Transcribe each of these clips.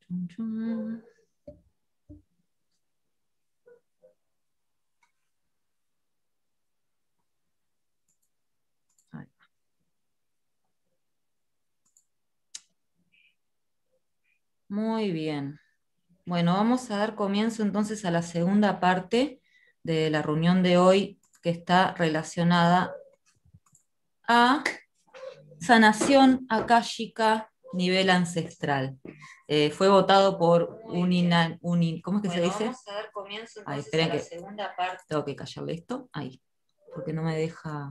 Chun, chun. Ahí va. Muy bien. Bueno, vamos a dar comienzo entonces a la segunda parte de la reunión de hoy, que está relacionada a sanación akáshica nivel ancestral. Fue votado por ¿cómo es que se dice? Vamos a dar comienzo entonces esperen a la segunda parte. Tengo que callarle esto, ahí, porque no me deja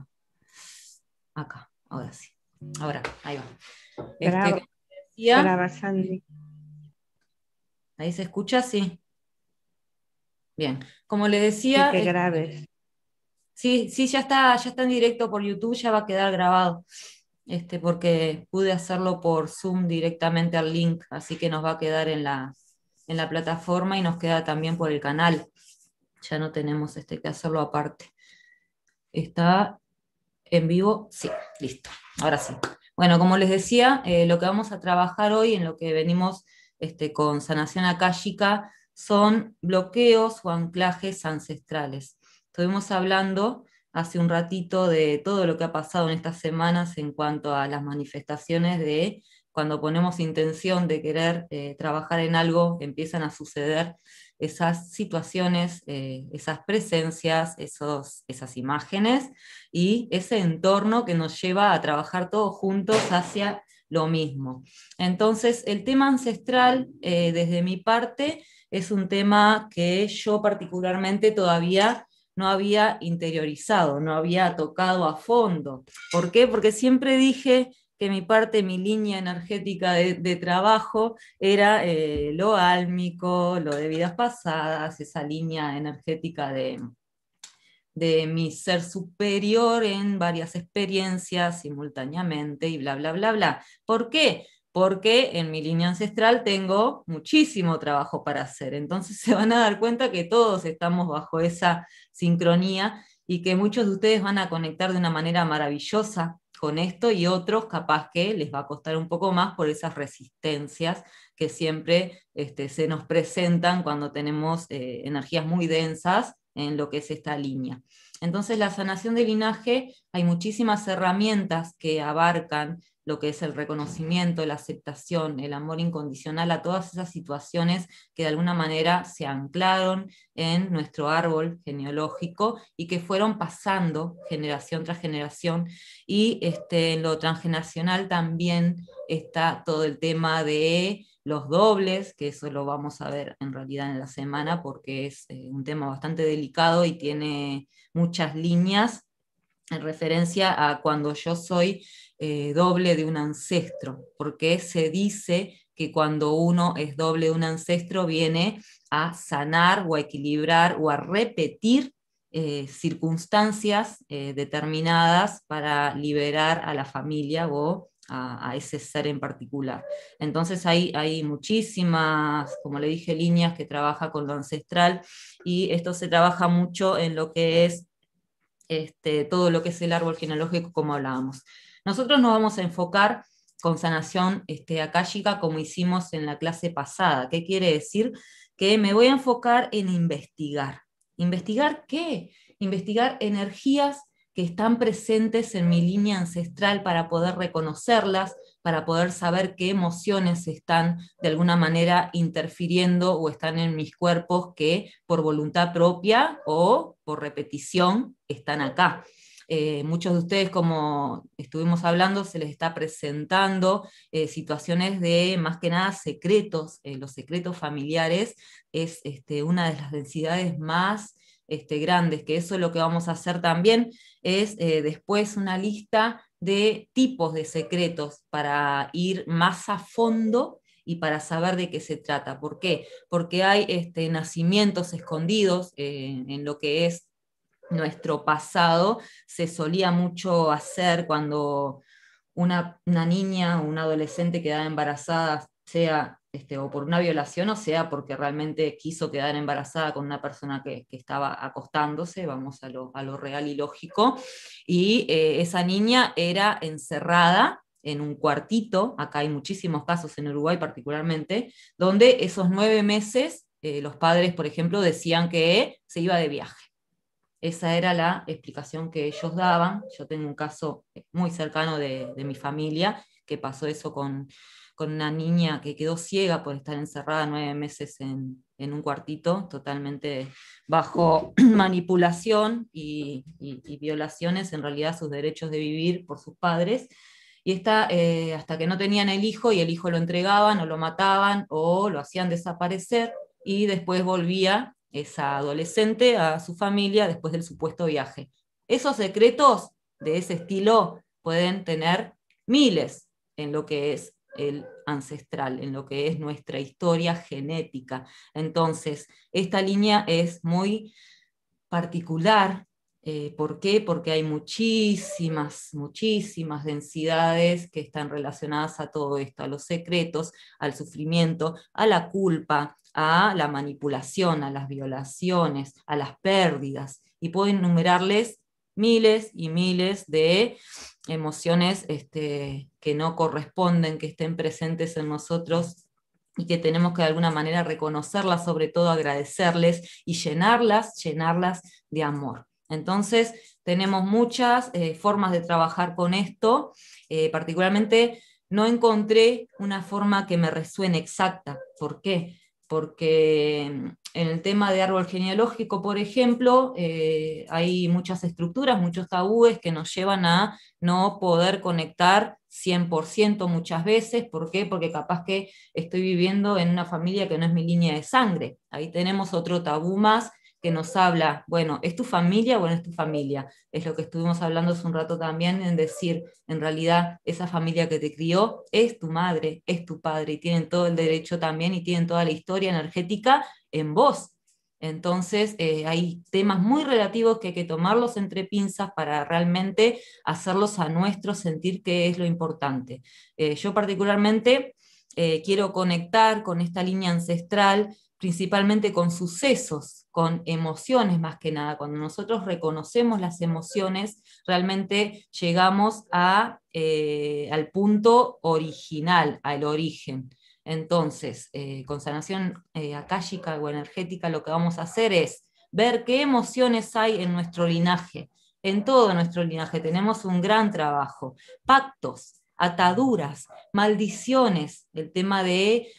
acá, ahora sí. Ahora, ahí va. Graba, Como decía, graba, Sandy. ahí se escucha, sí. Bien, como le Sí, decía, que grabes. sí, sí, ya está en directo por YouTube, ya va a quedar grabado. Porque pude hacerlo por Zoom directamente al link, así que nos va a quedar en la plataforma y nos queda también por el canal. Ya no tenemos que hacerlo aparte. ¿Está en vivo? Sí, listo. Ahora sí. Bueno, como les decía, lo que vamos a trabajar hoy, en lo que venimos con sanación akáshica, son bloqueos o anclajes ancestrales. Estuvimos hablando hace un ratito de todo lo que ha pasado en estas semanas en cuanto a las manifestaciones de cuando ponemos intención de querer trabajar en algo, empiezan a suceder esas situaciones, esas presencias, esas imágenes y ese entorno que nos lleva a trabajar todos juntos hacia lo mismo. Entonces, el tema ancestral, desde mi parte, es un tema que yo particularmente todavía no había interiorizado, no había tocado a fondo. ¿Por qué? Porque siempre dije que mi parte, mi línea energética de trabajo era lo álmico, lo de vidas pasadas, esa línea energética de mi ser superior en varias experiencias simultáneamente y bla, bla, bla, bla. ¿Por qué? Porque en mi línea ancestral tengo muchísimo trabajo para hacer. Entonces se van a dar cuenta que todos estamos bajo esa sincronía y que muchos de ustedes van a conectar de una manera maravillosa con esto y otros capaz que les va a costar un poco más por esas resistencias que siempre se nos presentan cuando tenemos energías muy densas en lo que es esta línea. Entonces, la sanación de linaje, hay muchísimas herramientas que abarcan lo que es el reconocimiento, la aceptación, el amor incondicional a todas esas situaciones que de alguna manera se anclaron en nuestro árbol genealógico y que fueron pasando generación tras generación. Y en lo transgeneracional también está todo el tema de los dobles, que eso lo vamos a ver en realidad en la semana porque es un tema bastante delicado y tiene muchas líneas en referencia a cuando yo soy doble de un ancestro, porque se dice que cuando uno es doble de un ancestro viene a sanar o a equilibrar o a repetir circunstancias determinadas para liberar a la familia o a ese ser en particular. Entonces hay muchísimas, como le dije, líneas que trabaja con lo ancestral y esto se trabaja mucho en lo que es todo lo que es el árbol genealógico, como hablábamos. Nosotros nos vamos a enfocar con sanación akáshica como hicimos en la clase pasada. ¿Qué quiere decir? Que me voy a enfocar en investigar. ¿Investigar qué? Investigar energías que están presentes en mi línea ancestral para poder reconocerlas, para poder saber qué emociones están de alguna manera interfiriendo o están en mis cuerpos que por voluntad propia o por repetición están acá. Muchos de ustedes, como estuvimos hablando, se les está presentando situaciones de más que nada secretos. Los secretos familiares es una de las densidades más grandes, que eso es lo que vamos a hacer también, es después una lista de tipos de secretos para ir más a fondo y para saber de qué se trata. ¿Por qué? Porque hay nacimientos escondidos en lo que es nuestro pasado. Se solía mucho hacer cuando una niña o una adolescente quedaba embarazada, sea o por una violación o sea porque realmente quiso quedar embarazada con una persona que estaba acostándose, vamos a lo real y lógico, y esa niña era encerrada en un cuartito, acá hay muchísimos casos en Uruguay particularmente, donde esos 9 meses los padres, por ejemplo, decían que se iba de viaje. Esa era la explicación que ellos daban. Yo tengo un caso muy cercano de mi familia, que pasó eso con una niña que quedó ciega por estar encerrada 9 meses en un cuartito, totalmente bajo manipulación y violaciones, en realidad, sus derechos de vivir por sus padres. Y esta, hasta que no tenían el hijo y el hijo lo entregaban o lo mataban o lo hacían desaparecer, y después volvía esa adolescente a su familia después del supuesto viaje. Esos secretos de ese estilo pueden tener miles en lo que es el ancestral, en lo que es nuestra historia genética. Entonces, esta línea es muy particular. ¿Por qué? Porque hay muchísimas, muchísimas densidades que están relacionadas a todo esto, a los secretos, al sufrimiento, a la culpa, a la manipulación, a las violaciones, a las pérdidas. Y puedo enumerarles miles y miles de emociones que no corresponden, que estén presentes en nosotros y que tenemos que de alguna manera reconocerlas, sobre todo agradecerles y llenarlas de amor. Entonces, tenemos muchas formas de trabajar con esto, particularmente no encontré una forma que me resuene exacta. ¿Por qué? Porque en el tema de árbol genealógico, por ejemplo, hay muchas estructuras, muchos tabúes que nos llevan a no poder conectar 100% muchas veces. ¿Por qué? Porque capaz que estoy viviendo en una familia que no es mi línea de sangre. Ahí tenemos otro tabú más que nos habla, bueno, ¿es tu familia o no es tu familia? Es lo que estuvimos hablando hace un rato también, en decir, en realidad, esa familia que te crió es tu madre, es tu padre, y tienen todo el derecho también y tienen toda la historia energética en vos. Entonces, hay temas muy relativos que hay que tomarlos entre pinzas para realmente hacerlos a nuestro sentir, que es lo importante. Yo particularmente quiero conectar con esta línea ancestral, principalmente con sucesos, con emociones más que nada. Cuando nosotros reconocemos las emociones, realmente llegamos al punto original, al origen. Entonces, con sanación akáshica o energética, lo que vamos a hacer es ver qué emociones hay en nuestro linaje. En todo nuestro linaje tenemos un gran trabajo. Pactos, ataduras, maldiciones, el tema de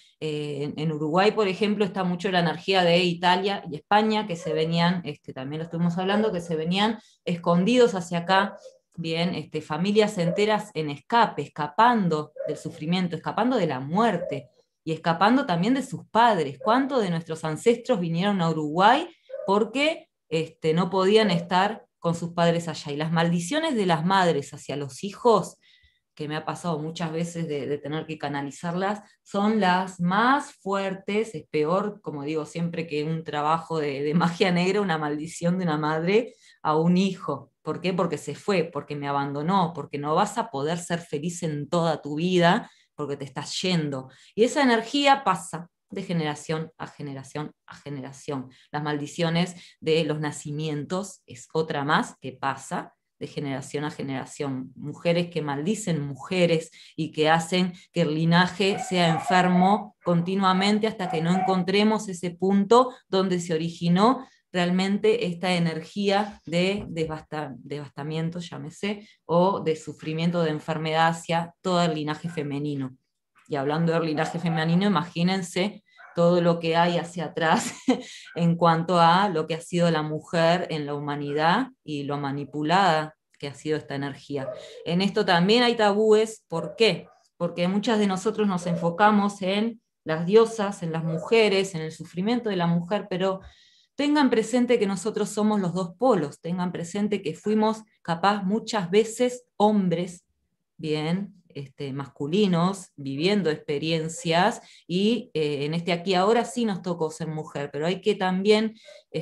en Uruguay, por ejemplo, está mucho la energía de Italia y España, que se venían, también lo estuvimos hablando, que se venían escondidos hacia acá, bien, familias enteras en escape, escapando del sufrimiento, escapando de la muerte y escapando también de sus padres. ¿Cuántos de nuestros ancestros vinieron a Uruguay porque no podían estar con sus padres allá? Y las maldiciones de las madres hacia los hijos, que me ha pasado muchas veces de tener que canalizarlas, son las más fuertes. Es peor, como digo siempre, que un trabajo de magia negra, una maldición de una madre a un hijo. ¿Por qué? Porque se fue, porque me abandonó, porque no vas a poder ser feliz en toda tu vida, porque te estás yendo. Y esa energía pasa de generación a generación a generación. Las maldiciones de los nacimientos es otra más que pasa de generación a generación. Mujeres que maldicen mujeres y que hacen que el linaje sea enfermo continuamente hasta que no encontremos ese punto donde se originó realmente esta energía de devastamiento, llámese, o de sufrimiento, de enfermedad hacia todo el linaje femenino. Y hablando del linaje femenino, imagínense todo lo que hay hacia atrás en cuanto a lo que ha sido la mujer en la humanidad y lo manipulada que ha sido esta energía. En esto también hay tabúes. ¿Por qué? Porque muchas de nosotros nos enfocamos en las diosas, en las mujeres, en el sufrimiento de la mujer, pero tengan presente que nosotros somos los dos polos, tengan presente que fuimos capaz muchas veces hombres, bien, masculinos, viviendo experiencias, y en este aquí ahora sí nos tocó ser mujer, pero hay que también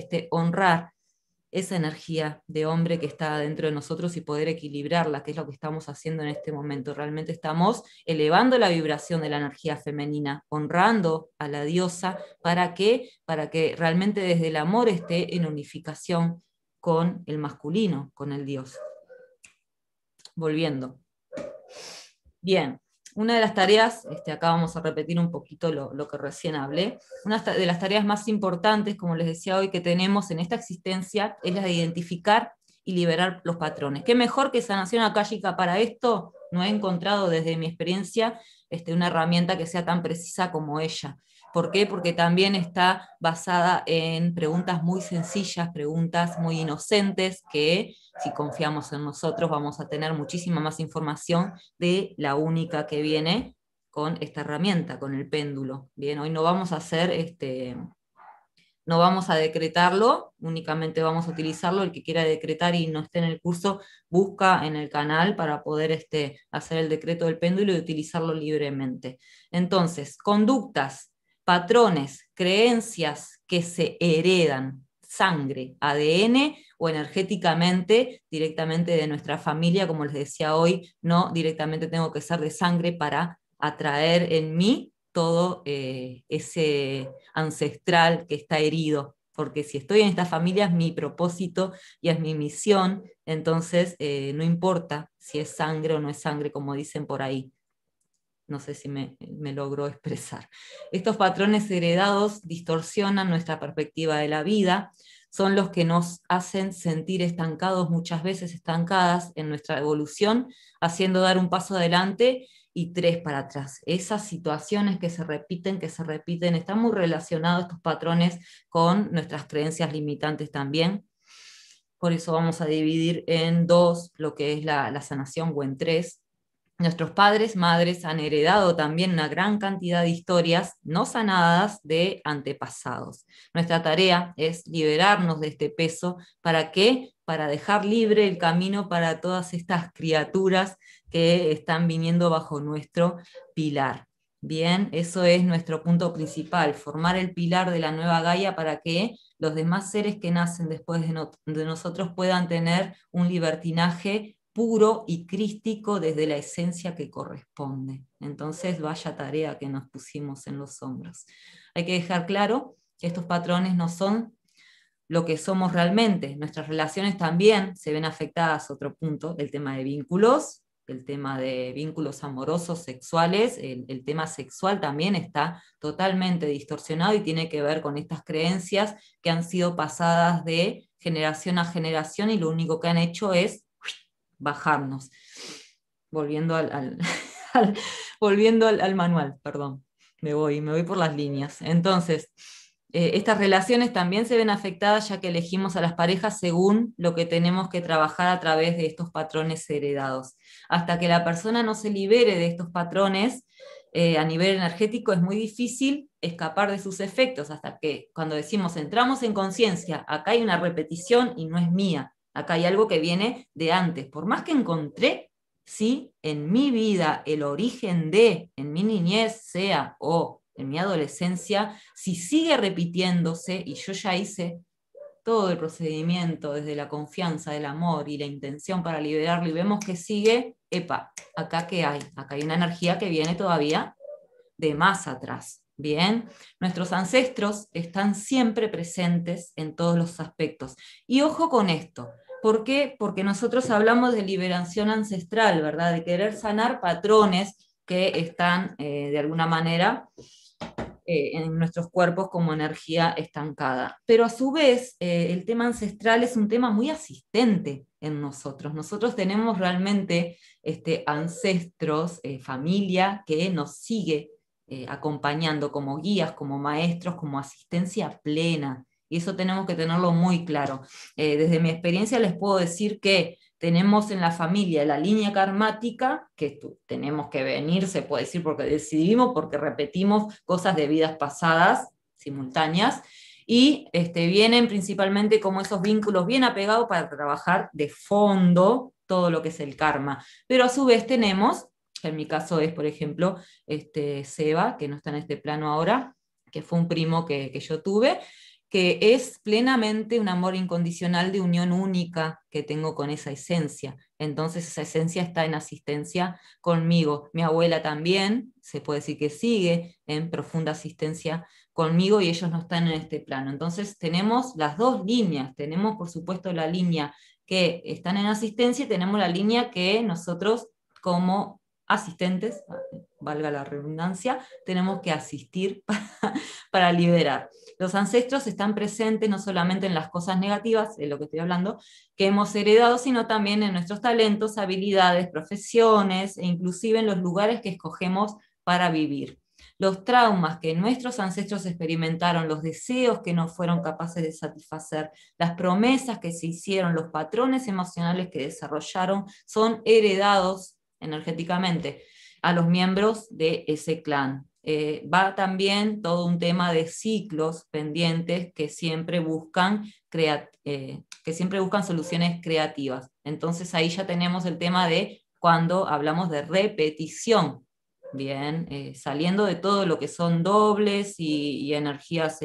honrar esa energía de hombre que está dentro de nosotros y poder equilibrarla, que es lo que estamos haciendo en este momento. Realmente estamos elevando la vibración de la energía femenina, honrando a la diosa. ¿Para qué? Para que realmente desde el amor esté en unificación con el masculino, con el dios. Volviendo. Bien, una de las tareas, acá vamos a repetir un poquito lo que recién hablé, una de las tareas más importantes, como les decía hoy, que tenemos en esta existencia es la de identificar y liberar los patrones. ¿Qué mejor que sanación akáshica para esto? No he encontrado desde mi experiencia una herramienta que sea tan precisa como ella. ¿Por qué? Porque también está basada en preguntas muy sencillas, preguntas muy inocentes, que si confiamos en nosotros vamos a tener muchísima más información de la única que viene con esta herramienta, con el péndulo. Bien, hoy no vamos a hacer no vamos a decretarlo, únicamente vamos a utilizarlo. El que quiera decretar y no esté en el curso, busca en el canal para poder hacer el decreto del péndulo y utilizarlo libremente. Entonces, conductas, patrones, creencias que se heredan, sangre, ADN o energéticamente directamente de nuestra familia, como les decía hoy, no directamente tengo que ser de sangre para atraer en mí todo ese ancestral que está herido, porque si estoy en esta familia es mi propósito y es mi misión, entonces no importa si es sangre o no es sangre, como dicen por ahí. No sé si me logro expresar. Estos patrones heredados distorsionan nuestra perspectiva de la vida, son los que nos hacen sentir estancados, muchas veces estancadas en nuestra evolución, haciendo dar un paso adelante y tres para atrás. Esas situaciones que se repiten, están muy relacionados estos patrones con nuestras creencias limitantes también. Por eso vamos a dividir en dos lo que es la sanación, o en tres. Nuestros padres, madres han heredado también una gran cantidad de historias no sanadas de antepasados. Nuestra tarea es liberarnos de este peso. ¿Para qué? Para dejar libre el camino para todas estas criaturas que están viniendo bajo nuestro pilar. Bien, eso es nuestro punto principal, formar el pilar de la nueva Gaia para que los demás seres que nacen después de nosotros puedan tener un libertinaje puro y crístico desde la esencia que corresponde. Entonces, vaya tarea que nos pusimos en los hombros. Hay que dejar claro que estos patrones no son lo que somos realmente. Nuestras relaciones también se ven afectadas, otro punto, el tema de vínculos, el tema de vínculos amorosos, sexuales, el tema sexual también está totalmente distorsionado y tiene que ver con estas creencias que han sido pasadas de generación a generación y lo único que han hecho es bajarnos. Volviendo volviendo al manual, perdón, me voy por las líneas. Entonces, estas relaciones también se ven afectadas ya que elegimos a las parejas según lo que tenemos que trabajar a través de estos patrones heredados. Hasta que la persona no se libere de estos patrones, a nivel energético es muy difícil escapar de sus efectos, hasta que cuando decimos entramos en conciencia, acá hay una repetición y no es mía, acá hay algo que viene de antes. Por más que encontré, sí, en mi vida el origen de, en mi niñez sea, o en mi adolescencia, si sigue repitiéndose y yo ya hice todo el procedimiento desde la confianza, el amor y la intención para liberarlo y vemos que sigue, epa, acá que hay, acá hay una energía que viene todavía de más atrás. Bien, nuestros ancestros están siempre presentes en todos los aspectos. Y ojo con esto, ¿por qué? Porque nosotros hablamos de liberación ancestral, ¿verdad? De querer sanar patrones que están de alguna manera en nuestros cuerpos como energía estancada. Pero a su vez, el tema ancestral es un tema muy asistente en nosotros. Nosotros tenemos realmente ancestros, familia que nos sigue acompañando como guías, como maestros, como asistencia plena. Y eso tenemos que tenerlo muy claro. Desde mi experiencia les puedo decir que tenemos en la familia la línea karmática, que tenemos que venir, se puede decir, porque decidimos, porque repetimos cosas de vidas pasadas simultáneas, y vienen principalmente como esos vínculos bien apegados para trabajar de fondo todo lo que es el karma. Pero a su vez tenemos, que en mi caso es, por ejemplo, Seba, que no está en este plano ahora, que fue un primo que yo tuve, que es plenamente un amor incondicional de unión única que tengo con esa esencia. Entonces esa esencia está en asistencia conmigo. Mi abuela también, se puede decir que sigue en profunda asistencia conmigo y ellos no están en este plano. Entonces tenemos las dos líneas. Tenemos, por supuesto, la línea que están en asistencia y tenemos la línea que nosotros como asistentes, valga la redundancia, tenemos que asistir para liberar. Los ancestros están presentes no solamente en las cosas negativas, de lo que estoy hablando, que hemos heredado, sino también en nuestros talentos, habilidades, profesiones, e inclusive en los lugares que escogemos para vivir. Los traumas que nuestros ancestros experimentaron, los deseos que no fueron capaces de satisfacer, las promesas que se hicieron, los patrones emocionales que desarrollaron, son heredados energéticamente a los miembros de ese clan. Va también todo un tema de ciclos pendientes que siempre buscan soluciones creativas. Entonces ahí ya tenemos el tema de cuando hablamos de repetición. Bien, saliendo de todo lo que son dobles y energías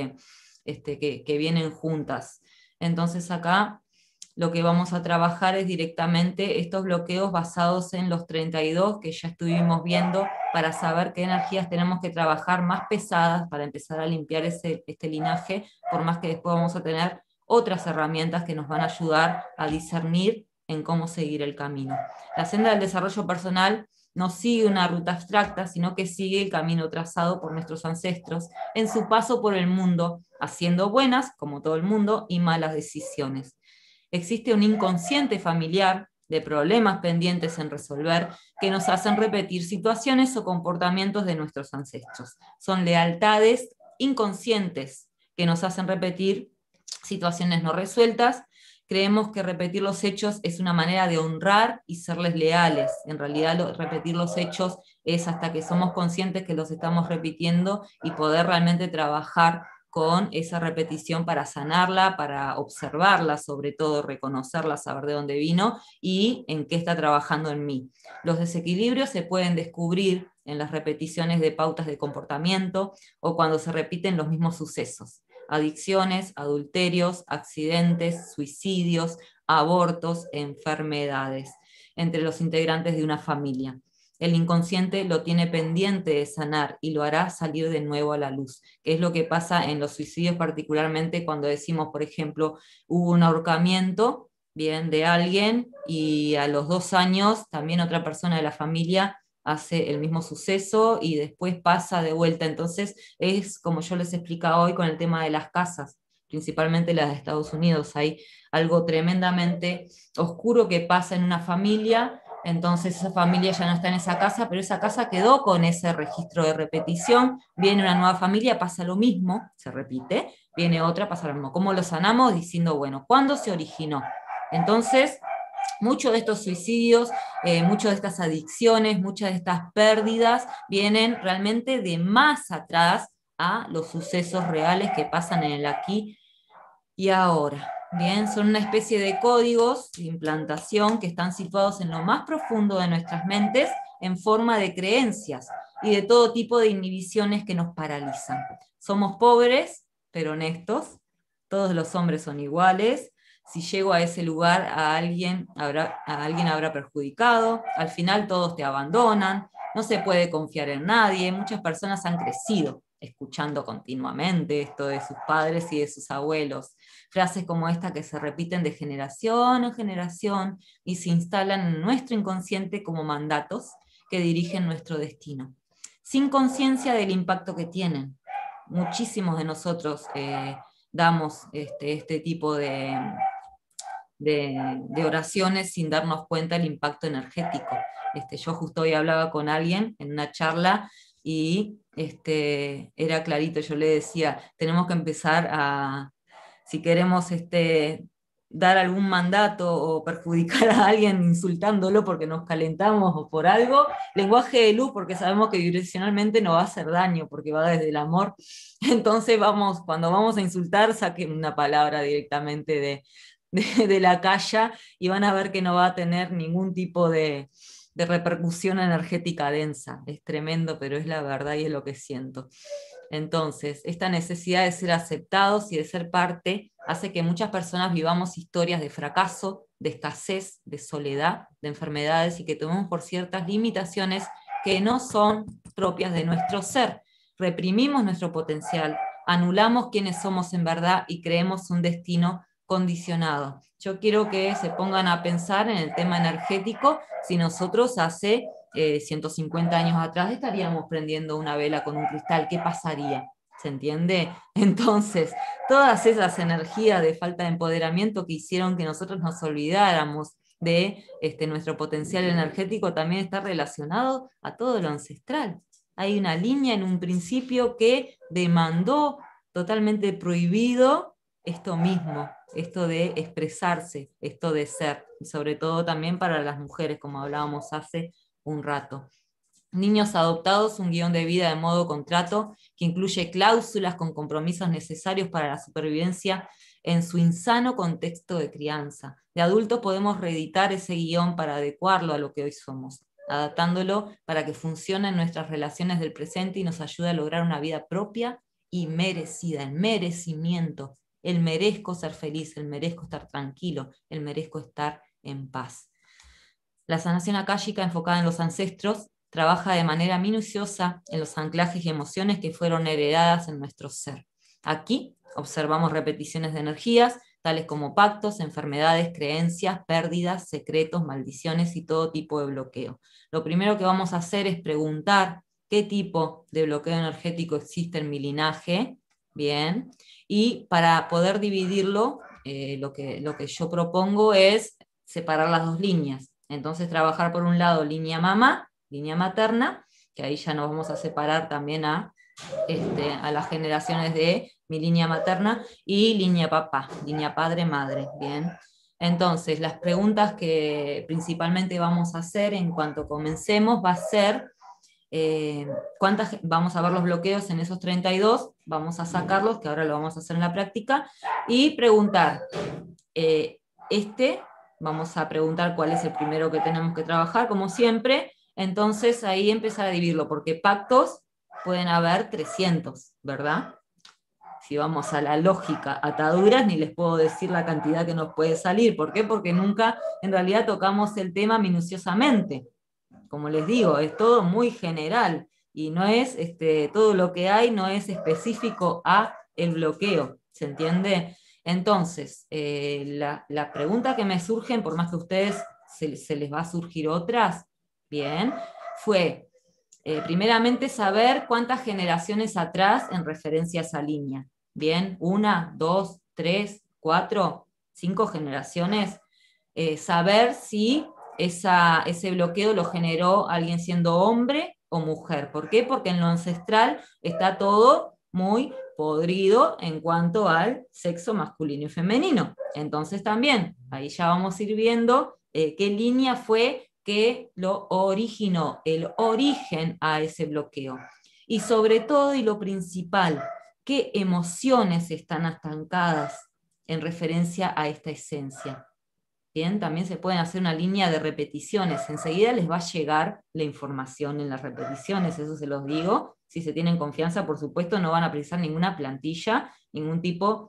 que vienen juntas. Entonces acá lo que vamos a trabajar es directamente estos bloqueos basados en los 32 que ya estuvimos viendo, para saber qué energías tenemos que trabajar más pesadas para empezar a limpiar este linaje, por más que después vamos a tener otras herramientas que nos van a ayudar a discernir en cómo seguir el camino. La senda del desarrollo personal no sigue una ruta abstracta, sino que sigue el camino trazado por nuestros ancestros en su paso por el mundo, haciendo buenas, como todo el mundo, y malas decisiones. Existe un inconsciente familiar de problemas pendientes en resolver que nos hacen repetir situaciones o comportamientos de nuestros ancestros. Son lealtades inconscientes que nos hacen repetir situaciones no resueltas. Creemos que repetir los hechos es una manera de honrar y serles leales. En realidad, repetir los hechos es hasta que somos conscientes que los estamos repitiendo y poder realmente trabajar con esa repetición para sanarla, para observarla, sobre todo reconocerla, saber de dónde vino y en qué está trabajando en mí. Los desequilibrios se pueden descubrir en las repeticiones de pautas de comportamiento o cuando se repiten los mismos sucesos. Adicciones, adulterios, accidentes, suicidios, abortos, enfermedades entre los integrantes de una familia. El inconsciente lo tiene pendiente de sanar y lo hará salir de nuevo a la luz, que es lo que pasa en los suicidios, particularmente cuando decimos, por ejemplo, hubo un ahorcamiento, bien, de alguien, y a los 2 años también otra persona de la familia hace el mismo suceso y después pasa de vuelta. Entonces es como yo les explicaba hoy con el tema de las casas, principalmente las de Estados Unidos. Hay algo tremendamente oscuro que pasa en una familia, entonces esa familia ya no está en esa casa, pero esa casa quedó con ese registro de repetición. Viene una nueva familia, pasa lo mismo, se repite, viene otra, pasa lo mismo. ¿Cómo lo sanamos? Diciendo, bueno, ¿cuándo se originó? Entonces, muchos de estos suicidios, muchas de estas adicciones, muchas de estas pérdidas vienen realmente de más atrás a los sucesos reales que pasan en el aquí y ahora. Bien, son una especie de códigos de implantación que están situados en lo más profundo de nuestras mentes en forma de creencias y de todo tipo de inhibiciones que nos paralizan. Somos pobres, pero honestos. Todos los hombres son iguales. Si llego a ese lugar, a alguien habrá perjudicado. Al final todos te abandonan. No se puede confiar en nadie. Muchas personas han crecido escuchando continuamente esto de sus padres y de sus abuelos. Frases como esta que se repiten de generación en generación y se instalan en nuestro inconsciente como mandatos que dirigen nuestro destino, sin conciencia del impacto que tienen. Muchísimos de nosotros damos este tipo de oraciones sin darnos cuenta del impacto energético. Yo justo hoy hablaba con alguien en una charla y era clarito, yo le decía, tenemos que empezar a, si queremos dar algún mandato o perjudicar a alguien insultándolo porque nos calentamos o por algo, lenguaje de luz, porque sabemos que vibracionalmente no va a hacer daño, porque va desde el amor. Entonces cuando vamos a insultar, saquen una palabra directamente de la calle y van a ver que no va a tener ningún tipo de repercusión energética densa. Es tremendo, pero es la verdad y es lo que siento. Entonces, esta necesidad de ser aceptados y de ser parte hace que muchas personas vivamos historias de fracaso, de escasez, de soledad, de enfermedades y que tomemos por ciertas limitaciones que no son propias de nuestro ser. Reprimimos nuestro potencial, anulamos quiénes somos en verdad y creemos un destino condicionado. Yo quiero que se pongan a pensar en el tema energético, si nosotros hace 150 años atrás estaríamos prendiendo una vela con un cristal. ¿Qué pasaría? ¿Se entiende? Entonces, todas esas energías de falta de empoderamiento que hicieron que nosotros nos olvidáramos de nuestro potencial energético también está relacionado a todo lo ancestral. Hay una línea en un principio que demandó totalmente prohibido esto mismo, esto de expresarse, esto de ser, y sobre todo también para las mujeres, como hablábamos hace un rato. Niños adoptados, un guión de vida de modo contrato que incluye cláusulas con compromisos necesarios para la supervivencia en su insano contexto de crianza. De adultos podemos reeditar ese guión para adecuarlo a lo que hoy somos, adaptándolo para que funcione en nuestras relaciones del presente y nos ayude a lograr una vida propia y merecida, el merecimiento. El merezco ser feliz, el merezco estar tranquilo, el merezco estar en paz. La sanación akáshica enfocada en los ancestros trabaja de manera minuciosa en los anclajes y emociones que fueron heredadas en nuestro ser. Aquí observamos repeticiones de energías, tales como pactos, enfermedades, creencias, pérdidas, secretos, maldiciones y todo tipo de bloqueo. Lo primero que vamos a hacer es preguntar qué tipo de bloqueo energético existe en mi linaje, bien, y para poder dividirlo, lo que yo propongo es separar las dos líneas. Entonces trabajar por un lado línea mamá, línea materna, que ahí ya nos vamos a separar también a las generaciones de mi línea materna, y línea papá, línea padre-madre, ¿bien? Entonces, las preguntas que principalmente vamos a hacer en cuanto comencemos va a ser, vamos a ver los bloqueos en esos 32, vamos a sacarlos, que ahora lo vamos a hacer en la práctica, y preguntar, vamos a preguntar cuál es el primero que tenemos que trabajar, como siempre. Entonces ahí empezar a dividirlo, porque pactos pueden haber 300, ¿verdad? Si vamos a la lógica, ataduras, ni les puedo decir la cantidad que nos puede salir. ¿Por qué? Porque nunca en realidad tocamos el tema minuciosamente. Como les digo, es todo muy general y no es, todo lo que hay no es específico a el bloqueo, ¿se entiende? Entonces, la pregunta que me surgen, por más que a ustedes se les va a surgir otras, bien, fue primeramente saber cuántas generaciones atrás en referencia a esa línea. Bien, 1, 2, 3, 4, 5 generaciones. Saber si ese bloqueo lo generó alguien siendo hombre o mujer. ¿Por qué? Porque en lo ancestral está todo muy podrido en cuanto al sexo masculino y femenino. Entonces también, ahí ya vamos a ir viendo qué línea fue que lo originó, el origen a ese bloqueo. Y sobre todo, y lo principal, qué emociones están estancadas en referencia a esta esencia. Bien, también se pueden hacer una línea de repeticiones. Enseguida les va a llegar la información en las repeticiones, eso se los digo. Si se tienen confianza, por supuesto, no van a precisar ninguna plantilla, ningún tipo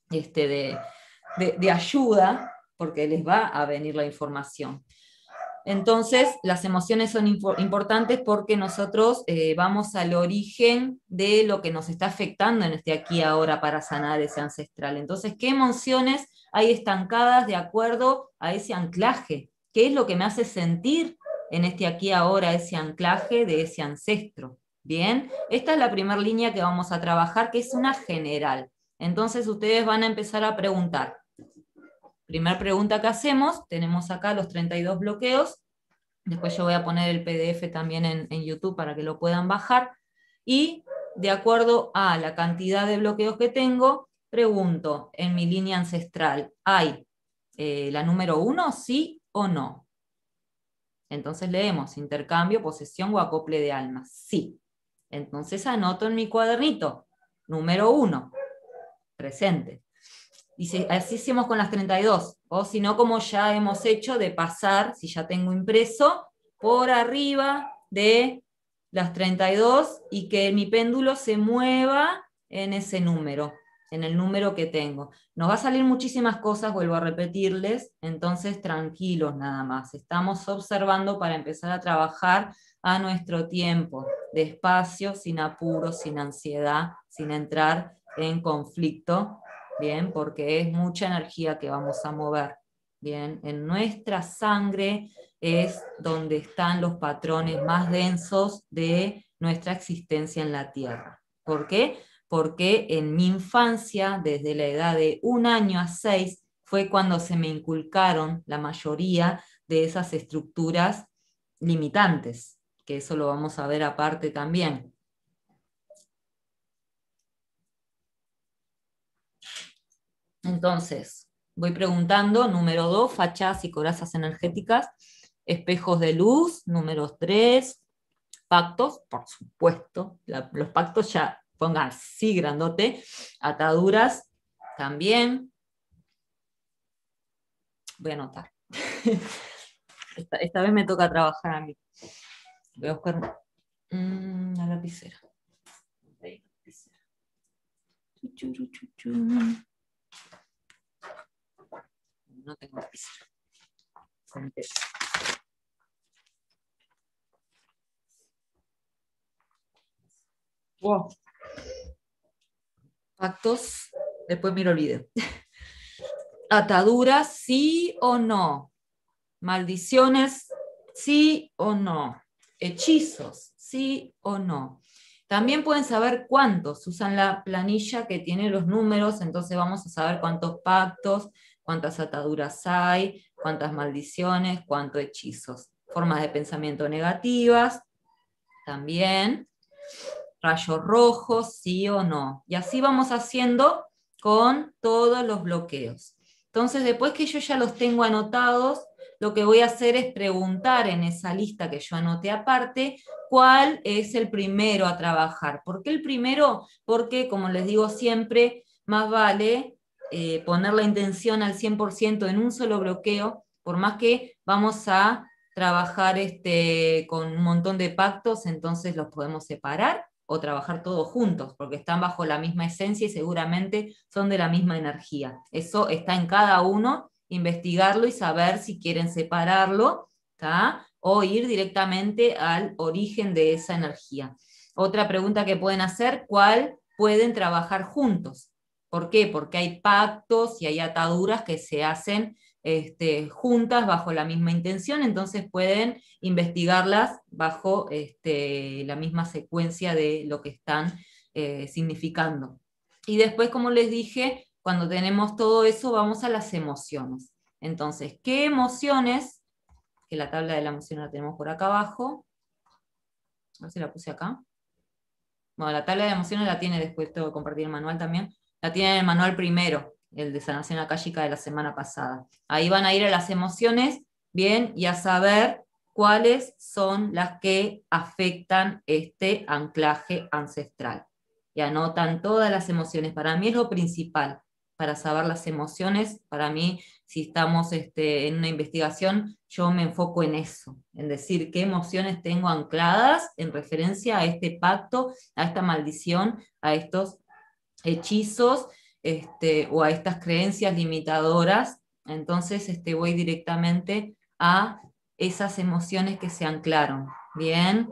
de ayuda, porque les va a venir la información. Entonces, las emociones son importantes porque nosotros vamos al origen de lo que nos está afectando en este aquí y ahora para sanar ese ancestral. Entonces, ¿qué emociones hay estancadas de acuerdo a ese anclaje? ¿Qué es lo que me hace sentir en este aquí y ahora ese anclaje de ese ancestro? Bien, esta es la primera línea que vamos a trabajar, que es una general. Entonces, ustedes van a empezar a preguntar. Primera pregunta que hacemos, tenemos acá los 32 bloqueos, después yo voy a poner el PDF también en YouTube para que lo puedan bajar, y de acuerdo a la cantidad de bloqueos que tengo, pregunto en mi línea ancestral, ¿hay la número 1, sí o no? Entonces leemos, intercambio, posesión o acople de almas, sí. Entonces anoto en mi cuadernito, número 1, presente. Y así hicimos con las 32, o si no, como ya hemos hecho, de pasar, si ya tengo impreso, por arriba de las 32 y que mi péndulo se mueva en ese número, en el número que tengo. Nos va a salir muchísimas cosas, vuelvo a repetirles, entonces tranquilos nada más. Estamos observando para empezar a trabajar a nuestro tiempo, despacio, sin apuro, sin ansiedad, sin entrar en conflicto. Bien, porque es mucha energía que vamos a mover. Bien, en nuestra sangre es donde están los patrones más densos de nuestra existencia en la Tierra. ¿Por qué? Porque en mi infancia, desde la edad de 1 año a 6, fue cuando se me inculcaron la mayoría de esas estructuras limitantes, que eso lo vamos a ver aparte también. Entonces, voy preguntando, número 2, fachadas y corazas energéticas, espejos de luz, número 3, pactos, por supuesto, los pactos ya pongan así grandote, ataduras también, voy a anotar. Esta vez me toca trabajar a mí. Voy a buscar una lapicera. No tengo lapicera. Wow. Pactos, después miro el video. Ataduras, sí o no. Maldiciones, sí o no. Hechizos, sí o no. También pueden saber cuántos. Usan la planilla que tiene los números, entonces vamos a saber cuántos pactos, cuántas ataduras hay, cuántas maldiciones, cuántos hechizos. Formas de pensamiento negativas, también. Rayos rojos, sí o no. Y así vamos haciendo con todos los bloqueos. Entonces, después que yo ya los tengo anotados, lo que voy a hacer es preguntar en esa lista que yo anoté aparte, cuál es el primero a trabajar. ¿Por qué el primero? Porque, como les digo siempre, más vale poner la intención al 100% en un solo bloqueo, por más que vamos a trabajar con un montón de pactos, entonces los podemos separar o trabajar todos juntos, porque están bajo la misma esencia y seguramente son de la misma energía. Eso está en cada uno, investigarlo y saber si quieren separarlo, ¿tá? O ir directamente al origen de esa energía. Otra pregunta que pueden hacer, ¿cuál pueden trabajar juntos? ¿Por qué? Porque hay pactos y hay ataduras que se hacen juntas bajo la misma intención, entonces pueden investigarlas bajo la misma secuencia de lo que están significando. Y después, como les dije, cuando tenemos todo eso, vamos a las emociones. Entonces, ¿qué emociones? Que la tabla de la emoción la tenemos por acá abajo. A ver si la puse acá. Bueno, la tabla de emociones la tiene, después tengo que compartir el manual también. La tiene en el manual primero, el de sanación akáshica de la semana pasada. Ahí van a ir a las emociones, bien, y a saber cuáles son las que afectan este anclaje ancestral. Y anotan todas las emociones. Para mí es lo principal, para saber las emociones. Para mí, si estamos en una investigación, yo me enfoco en eso, en decir qué emociones tengo ancladas en referencia a este pacto, a esta maldición, a estos hechizos o a estas creencias limitadoras. Entonces voy directamente a esas emociones que se anclaron. Bien.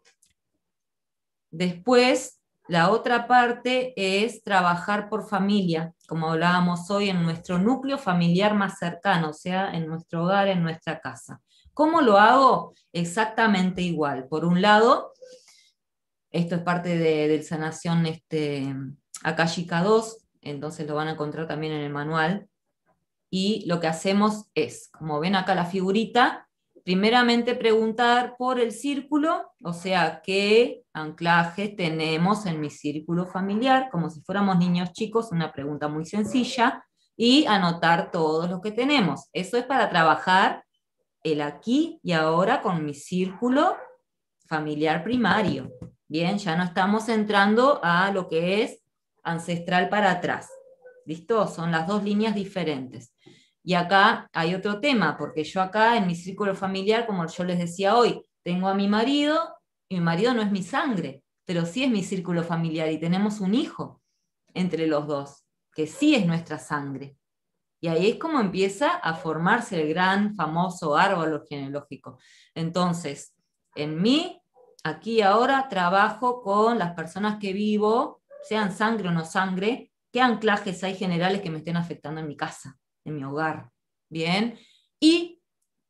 Después, la otra parte es trabajar por familia, como hablábamos hoy, en nuestro núcleo familiar más cercano, o sea, en nuestro hogar, en nuestra casa. ¿Cómo lo hago? Exactamente igual. Por un lado, esto es parte del sanación Akashica 2, entonces lo van a encontrar también en el manual. Y lo que hacemos es, como ven acá la figurita, primeramente preguntar por el círculo, o sea, qué anclaje tenemos en mi círculo familiar, como si fuéramos niños chicos, una pregunta muy sencilla, y anotar todo lo que tenemos. Eso es para trabajar el aquí y ahora con mi círculo familiar primario. Bien, ya no estamos entrando a lo que es ancestral para atrás. ¿Listo? Son las dos líneas diferentes. Y acá hay otro tema, porque yo acá en mi círculo familiar, como yo les decía hoy, tengo a mi marido, y mi marido no es mi sangre, pero sí es mi círculo familiar, y tenemos un hijo entre los dos, que sí es nuestra sangre. Y ahí es como empieza a formarse el gran famoso árbol genealógico. Entonces, en mí, aquí y ahora, trabajo con las personas que vivo, sean sangre o no sangre, qué anclajes hay generales que me estén afectando en mi casa, en mi hogar. Bien. Y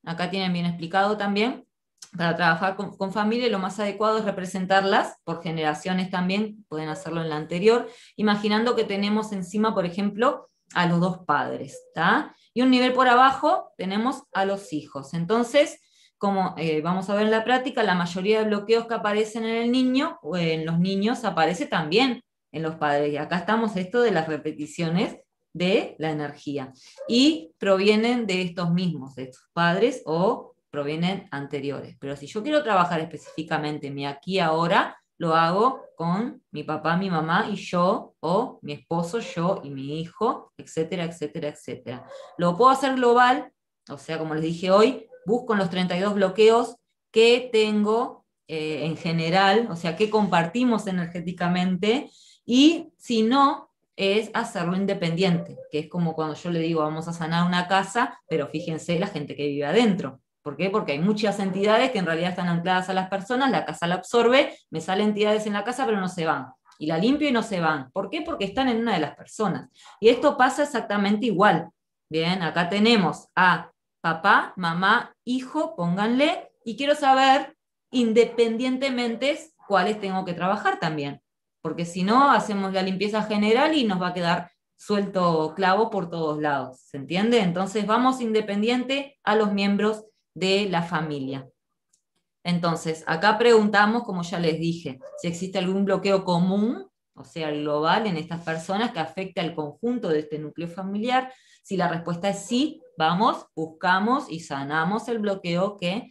acá tienen bien explicado también. Para trabajar con familia, lo más adecuado es representarlas por generaciones también, pueden hacerlo en la anterior, imaginando que tenemos encima, por ejemplo, a los dos padres, ¿tá? Y un nivel por abajo tenemos a los hijos. Entonces, como vamos a ver en la práctica, la mayoría de bloqueos que aparecen en el niño o en los niños aparece también en los padres. Y acá estamos esto de las repeticiones de la energía. Y provienen de estos mismos, de estos padres o provienen anteriores. Pero si yo quiero trabajar específicamente mi aquí ahora, lo hago con mi papá, mi mamá y yo, o mi esposo, yo y mi hijo, etcétera, etcétera, etcétera. Lo puedo hacer global, o sea, como les dije hoy, busco en los 32 bloqueos que tengo en general, o sea, que compartimos energéticamente, y si no, es hacerlo independiente, que es como cuando yo le digo, vamos a sanar una casa, pero fíjense la gente que vive adentro. ¿Por qué? Porque hay muchas entidades que en realidad están ancladas a las personas, la casa la absorbe, me salen entidades en la casa, pero no se van. Y la limpio y no se van. ¿Por qué? Porque están en una de las personas. Y esto pasa exactamente igual. Bien, acá tenemos a papá, mamá, hijo, pónganle, y quiero saber independientemente cuáles tengo que trabajar también. Porque si no, hacemos la limpieza general y nos va a quedar suelto clavo por todos lados. ¿Se entiende? Entonces vamos independiente a los miembros de la familia. Entonces, acá preguntamos, como ya les dije, si existe algún bloqueo común, o sea, global en estas personas que afecte al conjunto de este núcleo familiar. Si la respuesta es sí, vamos, buscamos y sanamos el bloqueo que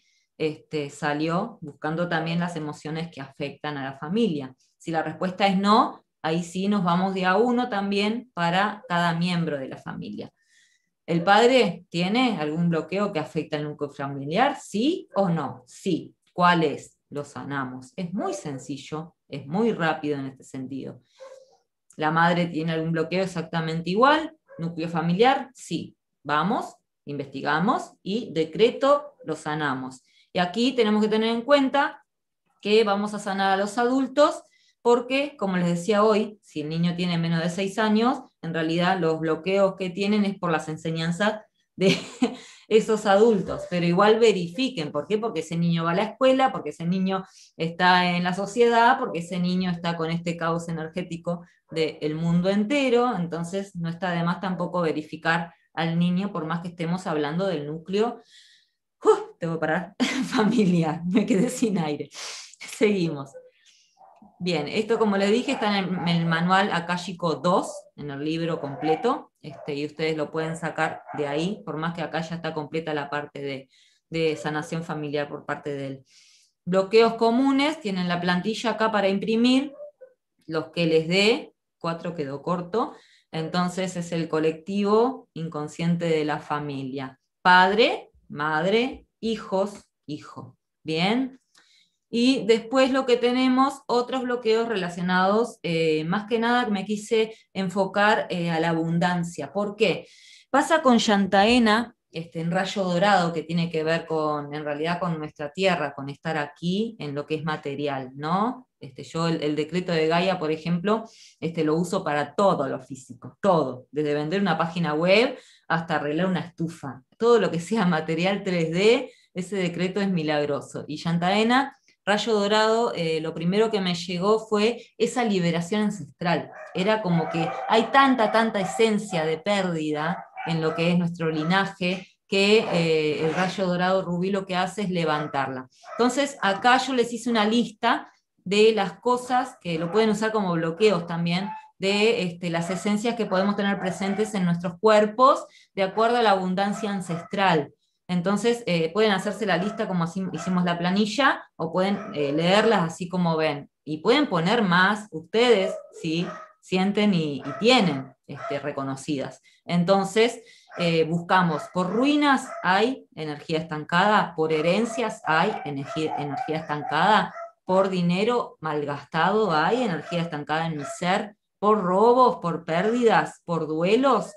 salió, buscando también las emociones que afectan a la familia. Si la respuesta es no, ahí sí nos vamos de a uno también para cada miembro de la familia. ¿El padre tiene algún bloqueo que afecta al núcleo familiar? ¿Sí o no? Sí. ¿Cuál es? Lo sanamos. Es muy sencillo, es muy rápido en este sentido. ¿La madre tiene algún bloqueo exactamente igual? ¿Núcleo familiar? Sí. Vamos, investigamos y decreto, lo sanamos. Y aquí tenemos que tener en cuenta que vamos a sanar a los adultos porque, como les decía hoy, si el niño tiene menos de 6 años, en realidad los bloqueos que tienen es por las enseñanzas de esos adultos, pero igual verifiquen, ¿por qué? Porque ese niño va a la escuela, porque ese niño está en la sociedad, porque ese niño está con este caos energético del mundo entero, entonces no está de más tampoco verificar al niño, por más que estemos hablando del núcleo, tengo que parar, familiar, me quedé sin aire. Seguimos. Bien, esto como les dije está en el manual Akashico 2, en el libro completo, y ustedes lo pueden sacar de ahí, por más que acá ya está completa la parte de sanación familiar por parte de él. Bloqueos comunes, tienen la plantilla acá para imprimir, los que les dé, 4 quedó corto, entonces es el colectivo inconsciente de la familia. Padre, madre, hijos, hijo. Bien. Y después lo que tenemos, otros bloqueos relacionados, más que nada me quise enfocar a la abundancia. ¿Por qué? Pasa con Yantaena, en rayo dorado, que tiene que ver con, en realidad, con nuestra tierra, con estar aquí en lo que es material, ¿no? Yo el decreto de Gaia, por ejemplo, lo uso para todo lo físico, todo, desde vender una página web hasta arreglar una estufa. Todo lo que sea material 3D, ese decreto es milagroso. Y Yantaena, rayo dorado, lo primero que me llegó fue esa liberación ancestral. Era como que hay tanta esencia de pérdida en lo que es nuestro linaje, que el rayo dorado rubí lo que hace es levantarla. Entonces, acá yo les hice una lista de las cosas que lo pueden usar como bloqueos también, de las esencias que podemos tener presentes en nuestros cuerpos de acuerdo a la abundancia ancestral. Entonces, pueden hacerse la lista como así hicimos la planilla, o pueden leerlas así como ven. Y pueden poner más ustedes, si sienten y tienen reconocidas. Entonces, buscamos, por ruinas hay energía estancada, por herencias hay energía estancada, por dinero malgastado hay energía estancada en mi ser, por robos, por pérdidas, por duelos,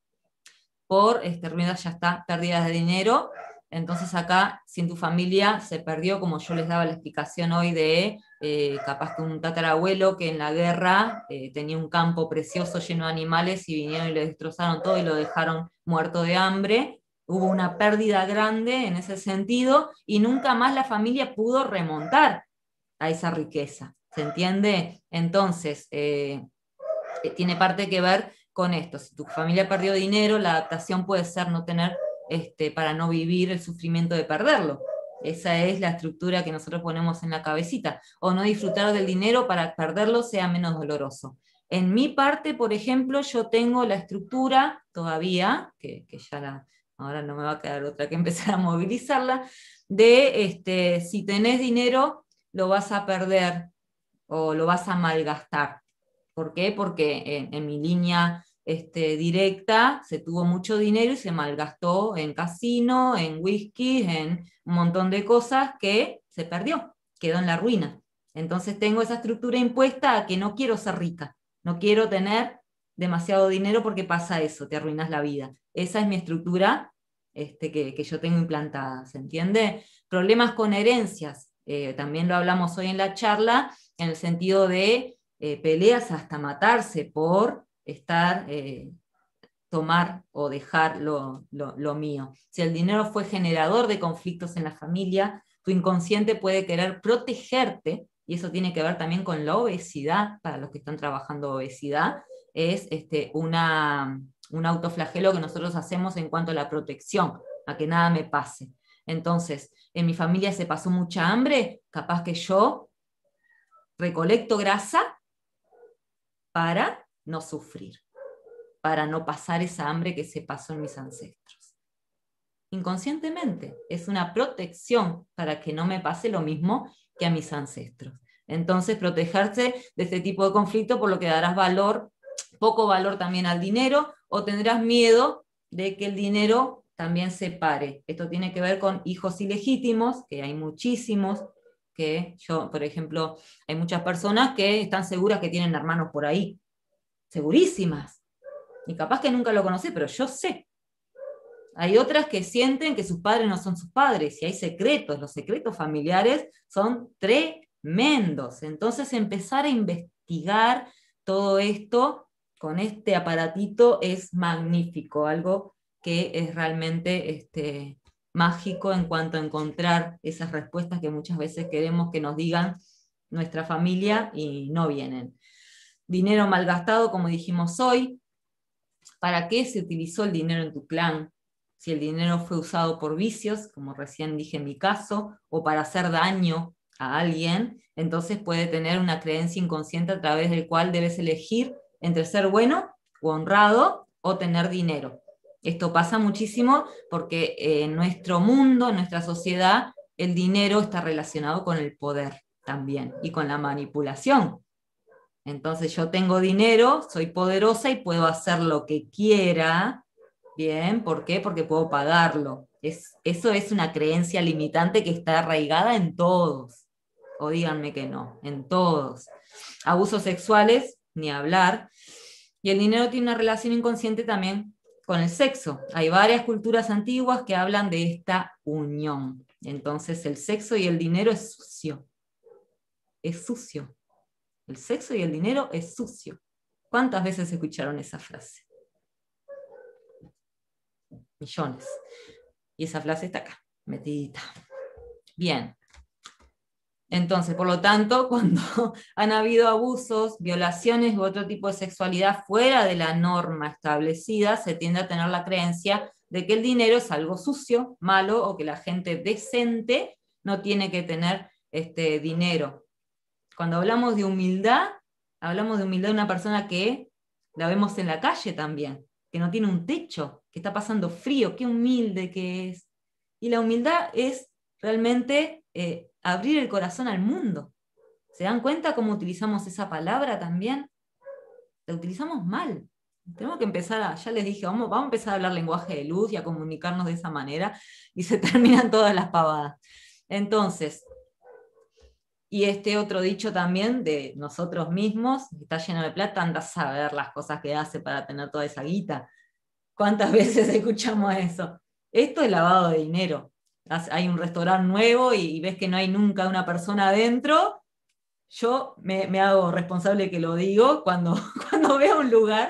por ruinas, ya está, pérdidas de dinero. Entonces acá, si en tu familia se perdió, como yo les daba la explicación hoy de capaz que un tatarabuelo que en la guerra tenía un campo precioso lleno de animales y vinieron y le destrozaron todo y lo dejaron muerto de hambre, hubo una pérdida grande en ese sentido y nunca más la familia pudo remontar a esa riqueza. ¿Se entiende? Entonces, tiene parte que ver con esto. Si tu familia perdió dinero, la adaptación puede ser no tener, para no vivir el sufrimiento de perderlo. Esa es la estructura que nosotros ponemos en la cabecita. O no disfrutar del dinero para perderlo sea menos doloroso. En mi parte, por ejemplo, yo tengo la estructura todavía, que ya ahora no me va a quedar otra que empezar a movilizarla, de si tenés dinero, lo vas a perder o lo vas a malgastar. ¿Por qué? Porque en mi línea directa se tuvo mucho dinero y se malgastó en casino, en whisky, en un montón de cosas que se perdió, quedó en la ruina. Entonces tengo esa estructura impuesta a que no quiero ser rica, no quiero tener demasiado dinero porque pasa eso, te arruinas la vida. Esa es mi estructura que yo tengo implantada, ¿se entiende? Problemas con herencias, también lo hablamos hoy en la charla, en el sentido de peleas hasta matarse por tomar o dejar lo mío. Si el dinero fue generador de conflictos en la familia, tu inconsciente puede querer protegerte, y eso tiene que ver también con la obesidad, para los que están trabajando obesidad, es un autoflagelo que nosotros hacemos en cuanto a la protección, a que nada me pase. Entonces, en mi familia se pasó mucha hambre, capaz que yo recolecto grasa para no sufrir, para no pasar esa hambre que se pasó en mis ancestros. Inconscientemente, es una protección para que no me pase lo mismo que a mis ancestros. Entonces, protegerse de este tipo de conflicto, por lo que darás poco valor también al dinero, o tendrás miedo de que el dinero también se pare. Esto tiene que ver con hijos ilegítimos, que hay muchísimos, que yo, por ejemplo, hay muchas personas que están seguras que tienen hermanos por ahí, segurísimas, y capaz que nunca lo conocí, pero yo sé. Hay otras que sienten que sus padres no son sus padres, y hay secretos, los secretos familiares son tremendos. Entonces empezar a investigar todo esto con este aparatito es magnífico, algo que es realmente mágico en cuanto a encontrar esas respuestas que muchas veces queremos que nos digan nuestra familia y no vienen. Dinero malgastado, como dijimos hoy. ¿Para qué se utilizó el dinero en tu clan? Si el dinero fue usado por vicios, como recién dije en mi caso, o para hacer daño a alguien, entonces puede tener una creencia inconsciente a través del cual debes elegir entre ser bueno o honrado o tener dinero. Esto pasa muchísimo porque en nuestro mundo, en nuestra sociedad, el dinero está relacionado con el poder también y con la manipulación. Entonces yo tengo dinero, soy poderosa y puedo hacer lo que quiera. Bien, ¿por qué? Porque puedo pagarlo. Eso es una creencia limitante que está arraigada en todos. O díganme que no, en todos. Abusos sexuales, ni hablar. Y el dinero tiene una relación inconsciente también con el sexo. Hay varias culturas antiguas que hablan de esta unión. Entonces el sexo y el dinero es sucio. Es sucio. El sexo y el dinero es sucio. ¿Cuántas veces escucharon esa frase? Millones. Y esa frase está acá, metidita. Bien. Entonces, por lo tanto, cuando han habido abusos, violaciones u otro tipo de sexualidad fuera de la norma establecida, se tiende a tener la creencia de que el dinero es algo sucio, malo, o que la gente decente no tiene que tener dinero. Cuando hablamos de humildad de una persona que la vemos en la calle también, que no tiene un techo, que está pasando frío, qué humilde que es. Y la humildad es realmente abrir el corazón al mundo. ¿Se dan cuenta cómo utilizamos esa palabra también? La utilizamos mal. Tenemos que empezar ya les dije, vamos a empezar a hablar lenguaje de luz y a comunicarnos de esa manera, y se terminan todas las pavadas. Entonces, y este otro dicho también de nosotros mismos, está lleno de plata, anda a saber las cosas que hace para tener toda esa guita. ¿Cuántas veces escuchamos eso? Esto es lavado de dinero. Hay un restaurante nuevo y ves que no hay nunca una persona adentro. Yo me hago responsable que lo digo cuando veo un lugar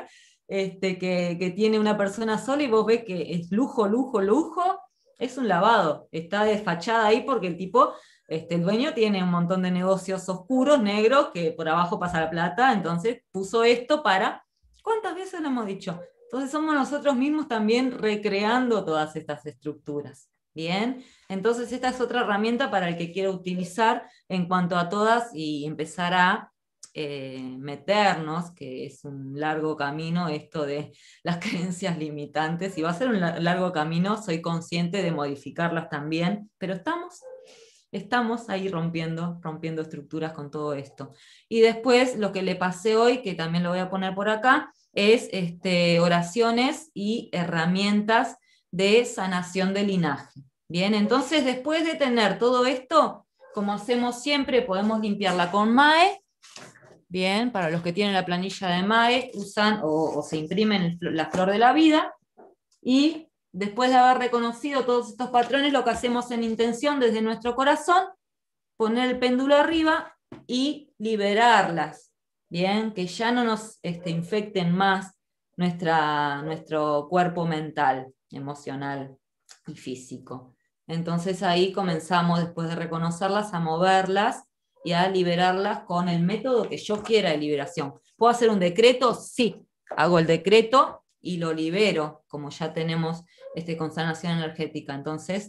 que tiene una persona sola y vos ves que es lujo, lujo, lujo, es un lavado, está de fachada ahí porque el tipo, el dueño tiene un montón de negocios oscuros, negros, que por abajo pasa la plata, entonces puso esto para, ¿cuántas veces lo hemos dicho? Entonces somos nosotros mismos también recreando todas estas estructuras. Bien, entonces esta es otra herramienta para el que quiera utilizar en cuanto a todas y empezar a meternos, que es un largo camino esto de las creencias limitantes, y va a ser un largo camino, soy consciente de modificarlas también, pero estamos ahí rompiendo estructuras con todo esto. Y después lo que le pasé hoy, que también lo voy a poner por acá, es oraciones y herramientas de sanación de linaje. Bien, entonces después de tener todo esto, como hacemos siempre, podemos limpiarla con MAE. Bien, para los que tienen la planilla de MAE, usan o se imprimen la flor de la vida, y después de haber reconocido todos estos patrones, lo que hacemos en intención desde nuestro corazón, poner el péndulo arriba y liberarlas, bien, que ya no nos infecten más nuestro cuerpo mental, emocional y físico. Entonces ahí comenzamos, después de reconocerlas, a moverlas y a liberarlas con el método que yo quiera de liberación. ¿Puedo hacer un decreto? Sí, hago el decreto y lo libero, como ya tenemos con sanación energética. Entonces,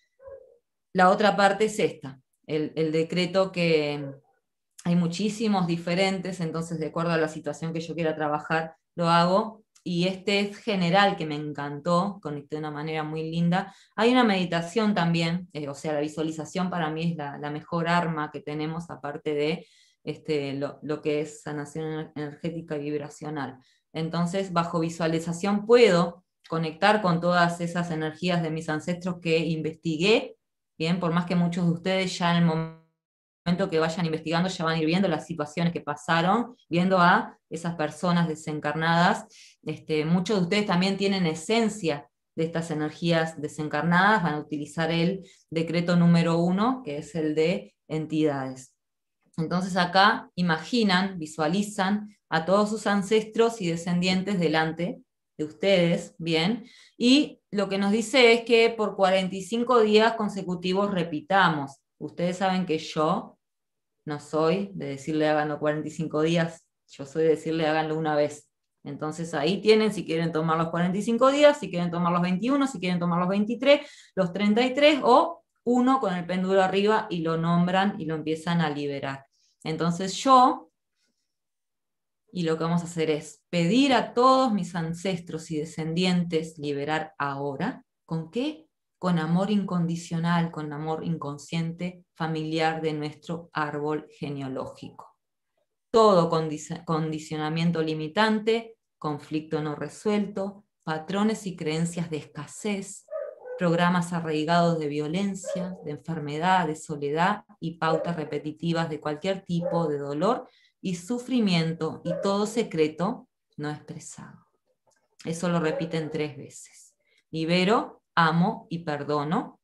la otra parte es esta, el decreto, que hay muchísimos diferentes, entonces de acuerdo a la situación que yo quiera trabajar, lo hago. Y este es general, que me encantó, conecté de una manera muy linda. Hay una meditación también, o sea, la visualización para mí es la mejor arma que tenemos, aparte de lo que es sanación energética y vibracional. Entonces, bajo visualización puedo conectar con todas esas energías de mis ancestros que investigué, bien, por más que muchos de ustedes ya en el momento que vayan investigando ya van a ir viendo las situaciones que pasaron, viendo a esas personas desencarnadas. Muchos de ustedes también tienen esencia de estas energías desencarnadas, van a utilizar el decreto número 1, que es el de entidades. Entonces acá imaginan, visualizan a todos sus ancestros y descendientes delante de ustedes, bien, y lo que nos dice es que por 45 días consecutivos repitamos. Ustedes saben que yo no soy de decirle háganlo 45 días, yo soy de decirle háganlo una vez. Entonces ahí tienen, si quieren tomar los 45 días, si quieren tomar los 21, si quieren tomar los 23, los 33, o uno con el péndulo arriba y lo nombran y lo empiezan a liberar. Entonces yo, y lo que vamos a hacer es pedir a todos mis ancestros y descendientes liberar ahora. ¿Con qué? Con amor incondicional, con amor inconsciente familiar de nuestro árbol genealógico. Todo condicionamiento limitante, conflicto no resuelto, patrones y creencias de escasez, programas arraigados de violencia, de enfermedad, de soledad y pautas repetitivas de cualquier tipo de dolor y sufrimiento, y todo secreto no expresado. Eso lo repiten 3 veces. Libero, amo y perdono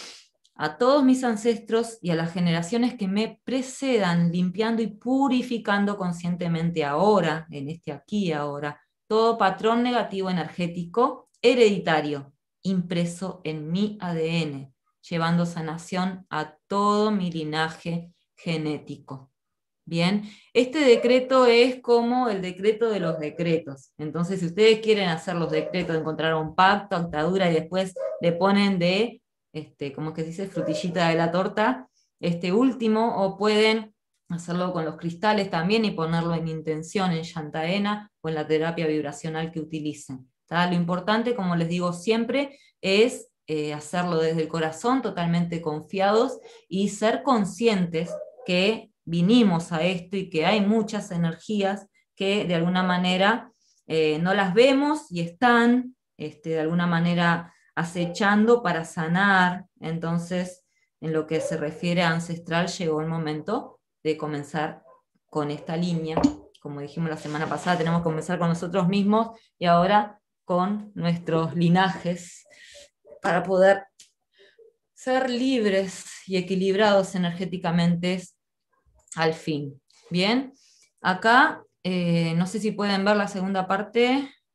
a todos mis ancestros y a las generaciones que me precedan, limpiando y purificando conscientemente ahora, en este aquí y ahora, todo patrón negativo energético hereditario impreso en mi ADN, llevando sanación a todo mi linaje genético. Bien, este decreto es como el decreto de los decretos. Entonces, si ustedes quieren hacer los decretos, encontrar un pacto, octadura, y después le ponen de, ¿cómo es que se dice? Frutillita de la torta, este último, o pueden hacerlo con los cristales también y ponerlo en intención, en Yantaena o en la terapia vibracional que utilicen. ¿Tá? Lo importante, como les digo siempre, es hacerlo desde el corazón, totalmente confiados, y ser conscientes que vinimos a esto y que hay muchas energías que de alguna manera no las vemos y están de alguna manera acechando para sanar. Entonces, en lo que se refiere a ancestral, llegó el momento de comenzar con esta línea. Como dijimos la semana pasada, tenemos que comenzar con nosotros mismos y ahora con nuestros linajes para poder ser libres y equilibrados energéticamente al fin. Bien, acá no sé si pueden ver la segunda parte.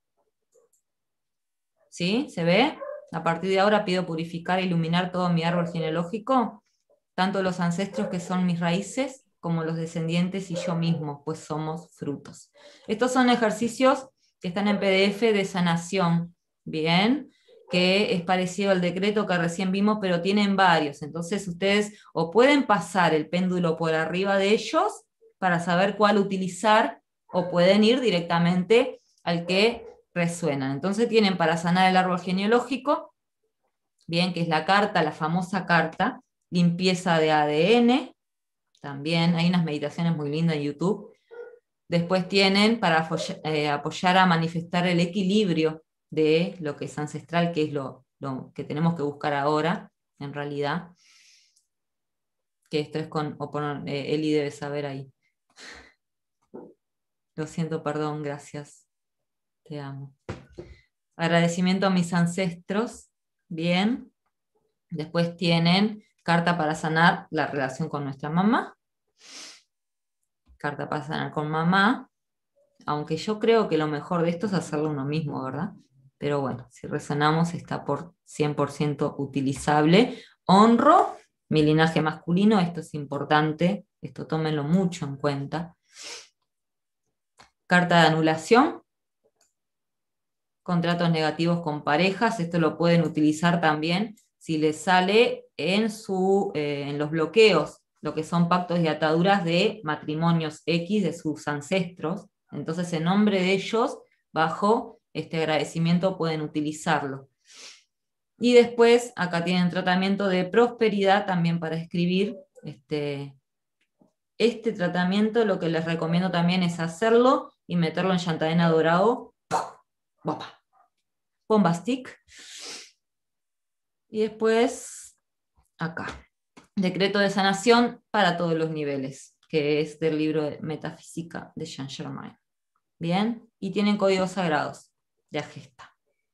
¿Sí? ¿Se ve? A partir de ahora pido purificar e iluminar todo mi árbol genealógico, tanto los ancestros que son mis raíces, como los descendientes y yo mismo, pues somos frutos. Estos son ejercicios que están en PDF de sanación, ¿bien? Que es parecido al decreto que recién vimos, pero tienen varios. Entonces ustedes o pueden pasar el péndulo por arriba de ellos para saber cuál utilizar, o pueden ir directamente al que resuenan. Entonces tienen para sanar el árbol genealógico, bien, que es la carta, la famosa carta, limpieza de ADN, también hay unas meditaciones muy lindas en YouTube. Después tienen para apoyar a manifestar el equilibrio de lo que es ancestral, que es lo que tenemos que buscar ahora, en realidad, que esto es con Eli debe saber ahí. Lo siento, perdón, gracias. Te amo. Agradecimiento a mis ancestros, bien. Después tienen carta para sanar la relación con nuestra mamá. Carta para sanar con mamá. Aunque yo creo que lo mejor de esto es hacerlo uno mismo, ¿verdad? Pero bueno, si resonamos está por 100% utilizable. Honro mi linaje masculino, esto es importante, esto tómenlo mucho en cuenta. Carta de anulación. Contratos negativos con parejas, esto lo pueden utilizar también si les sale en los bloqueos, lo que son pactos y ataduras de matrimonios X de sus ancestros. Entonces, en nombre de ellos, bajo este agradecimiento, pueden utilizarlo. Y después, acá tienen tratamiento de prosperidad también para escribir. Este tratamiento, lo que les recomiendo también es hacerlo y meterlo en llantadena dorado. Guapa. Bombastic. Y después, acá, decreto de sanación para todos los niveles, que es del libro de Metafísica de Saint Germain. Bien, y tienen códigos sagrados de Agesta.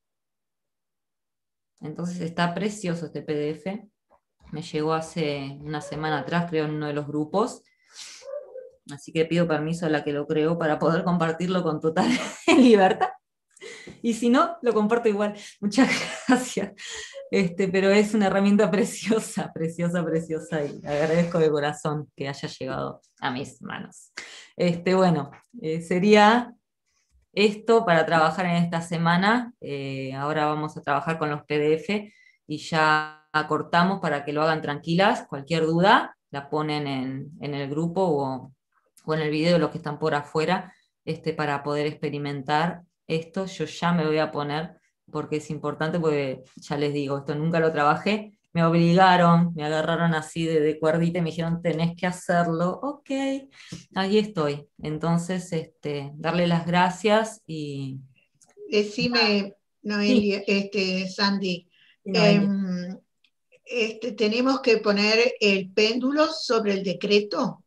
Entonces está precioso este PDF. Me llegó hace una semana atrás, creo, en uno de los grupos. Así que pido permiso a la que lo creó para poder compartirlo con total libertad. Y si no, lo comparto igual. Muchas gracias. Pero es una herramienta preciosa, preciosa, preciosa, y agradezco de corazón que haya llegado a mis manos. Bueno, sería esto para trabajar en esta semana. Ahora vamos a trabajar con los PDF y ya cortamos para que lo hagan tranquilas. Cualquier duda la ponen en el grupo o en el video, los que están por afuera, para poder experimentar esto. Yo ya me voy a poner, porque es importante, porque ya les digo, esto nunca lo trabajé, me obligaron, me agarraron así de cuerdita y me dijeron, tenés que hacerlo, ok, ahí estoy. Entonces, darle las gracias y... Decime, Sí, Noelia, Sandy, sí, Noelia. em, tenemos que poner el péndulo sobre el decreto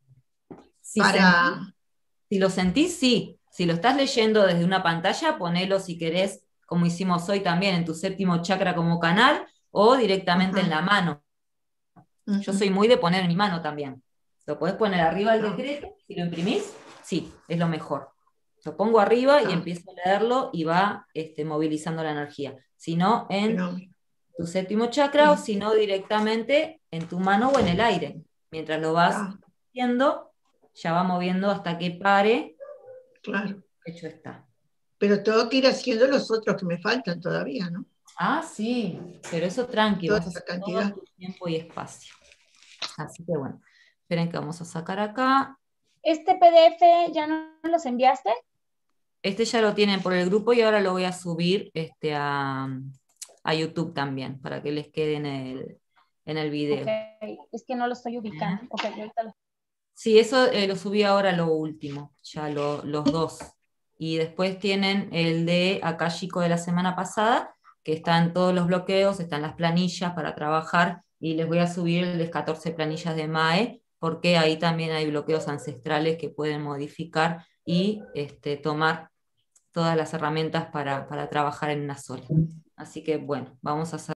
Si sentís, para... si lo sentís, sí. Si lo estás leyendo desde una pantalla, ponelo si querés, como hicimos hoy también, en tu séptimo chakra como canal, o directamente en Ajá, la mano. Yo soy ujú, muy de poner en mi mano también. Lo podés poner arriba del ah, decreto, si lo imprimís, sí, es lo mejor. Lo pongo arriba y ah, empiezo a leerlo y va movilizando la energía. Si no, en fenómeno. tu séptimo chakra, o Sí, si no, directamente en tu mano o en el aire. Mientras lo vas está, haciendo, ya va moviendo hasta que pare y claro. hecho está. Pero tengo que ir haciendo los otros que me faltan todavía, ¿no? Ah, sí, pero eso tranqui, Toda vas a esa hacer todo cantidad. tu tiempo y espacio. Así que bueno, esperen que vamos a sacar acá. ¿Este PDF ya no los enviaste? Ya lo tienen por el grupo y ahora lo voy a subir a YouTube también, para que les quede en el Ok, video. es que no lo estoy ubicando. ¿Eh? Ok, ahorita lo... Sí, eso lo subí ahora lo último, ya los dos. Y después tienen el de Akashico de la semana pasada, que están todos los bloqueos, están las planillas para trabajar, y les voy a subir las 14 planillas de MAE, porque ahí también hay bloqueos ancestrales que pueden modificar y tomar todas las herramientas para trabajar en una sola. Así que bueno, vamos a hacer